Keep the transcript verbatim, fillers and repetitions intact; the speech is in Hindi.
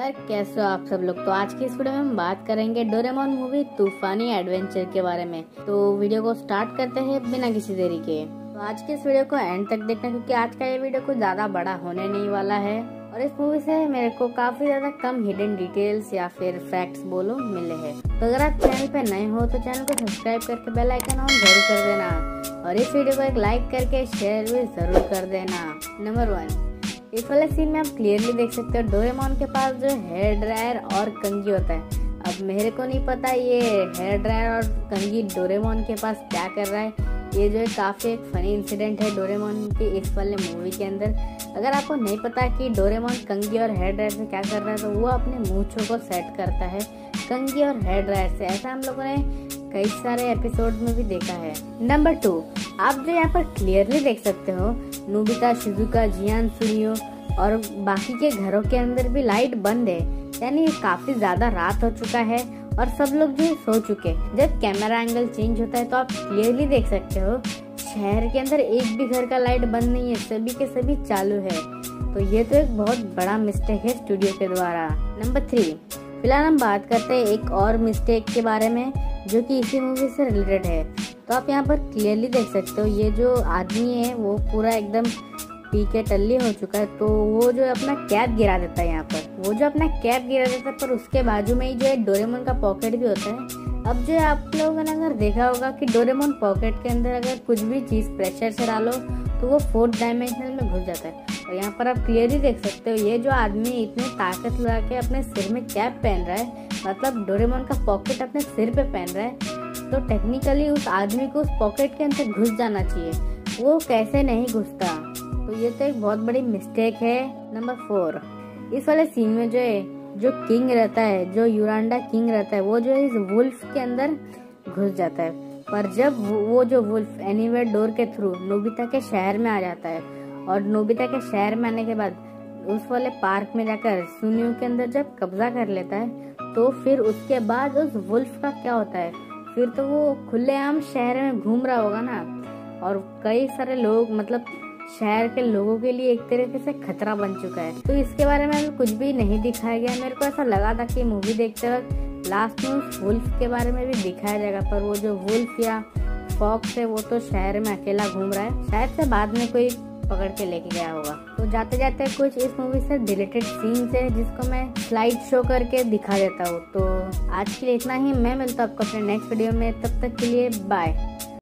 यार कैसे हो आप सब लोग। तो आज की इस वीडियो में हम बात करेंगे डोरेमोन मूवी तूफानी एडवेंचर के बारे में। तो वीडियो को स्टार्ट करते हैं बिना किसी देरी के। तो आज की इस वीडियो को एंड तक देखना क्योंकि आज का ये वीडियो कुछ ज्यादा बड़ा होने नहीं वाला है और इस मूवी से मेरे को काफी ज्यादा कम हिडन डिटेल्स या फिर फैक्ट्स बोलो मिले हैं। तो अगर आप चैनल पे नए हो तो चैनल को सब्सक्राइब करके बेल आइकन ऑन जरूर कर देना और इस वीडियो को एक लाइक करके शेयर भी जरूर कर देना। नंबर वन, इस वाले सीन में आप क्लियरली देख सकते हो डोरेमोन के पास जो हेयर ड्रायर और कंघी होता है। अब मेरे को नहीं पता ये हेयर ड्रायर और कंघी डोरेमोन के पास क्या कर रहा है। ये जो है काफ़ी एक फनी इंसिडेंट है डोरेमोन की इस वाले मूवी के अंदर। अगर आपको नहीं पता कि डोरेमोन कंघी और हेयर ड्रायर से क्या कर रहा है तो वो अपने मूंछों को सेट करता है कंघी और हेयर ड्रायर से। ऐसा हम लोगों ने कई सारे एपिसोड में भी देखा है। नंबर टू, आप जो यहाँ पर क्लियरली देख सकते हो नोबिता, शिजुका, जियान, सुनियो और बाकी के घरों के अंदर भी लाइट बंद है, यानी काफी ज्यादा रात हो चुका है और सब लोग जो सो चुके। जब कैमरा एंगल चेंज होता है तो आप क्लियरली देख सकते हो शहर के अंदर एक भी घर का लाइट बंद नहीं है, सभी के सभी चालू है। तो ये तो एक बहुत बड़ा मिस्टेक है स्टूडियो के द्वारा। नंबर थ्री, फिलहाल हम बात करते हैं एक और मिस्टेक के बारे में जो कि इसी मूवी से रिलेटेड है। तो आप यहाँ पर क्लियरली देख सकते हो ये जो आदमी है वो पूरा एकदम पी के टल्ली हो चुका है। तो वो जो अपना कैप गिरा देता है यहाँ पर, वो जो अपना कैप गिरा देता है पर उसके बाजू में ही जो है डोरेमोन का पॉकेट भी होता है। अब जो आप लोगों ने अगर देखा होगा कि डोरेमोन पॉकेट के अंदर अगर कुछ भी चीज प्रेशर से डालो तो वो फोर्थ डायमेंशनल में घुस जाता है। और यहाँ पर आप क्लियरली देख सकते हो ये जो आदमी इतनी ताकत लगा के अपने सिर में कैप पहन रहा है, मतलब डोरेमोन का पॉकेट अपने सिर पे पहन रहा है, तो टेक्निकली उस आदमी को उस पॉकेट के अंदर घुस जाना चाहिए। वो कैसे नहीं घुसता, तो ये तो एक बहुत बड़ी मिस्टेक है। नंबर फोर, इस वाले सीन में जो है जो किंग रहता है, जो यूरांडा किंग रहता है, वो जो है इस वुल्फ के अंदर घुस जाता है। पर जब वो जो वुल्फ एनीवेयर डोर के थ्रू नोबिता के शहर में आ जाता है और नोबिता के शहर में आने के बाद उस वाले पार्क में जाकर सुनियो के अंदर जब कब्जा कर लेता है तो फिर उसके बाद उस वुल्फ का क्या होता है, फिर तो वो खुलेआम शहर में घूम रहा होगा ना और कई सारे लोग मतलब शहर के लोगों के लिए एक तरीके से खतरा बन चुका है। तो इसके बारे में अभी कुछ भी नहीं दिखाया गया। मेरे को ऐसा लगा था कि मूवी देखते वक्त लास्ट में उस वुल्फ के बारे में भी दिखाया जाएगा, पर वो जो वुल्फ या फॉक्स है वो तो शहर में अकेला घूम रहा है, शायद से बाद में कोई पकड़ के लेके गया होगा। तो जाते जाते कुछ इस मूवी से रिलेटेड सीन्स है जिसको मैं स्लाइड शो करके दिखा देता हूँ। तो आज के लिए इतना ही, मैं मिलता हूँ आपको अपने नेक्स्ट वीडियो में, तब तक के लिए बाय।